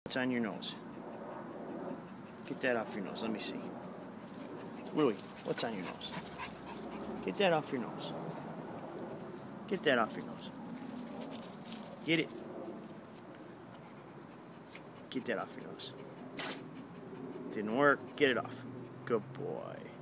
What's on your nose? Get that off your nose. Let me see. Louie, what's on your nose? Get that off your nose. Get that off your nose. Get it. Get that off your nose. Didn't work. Get it off. Good boy.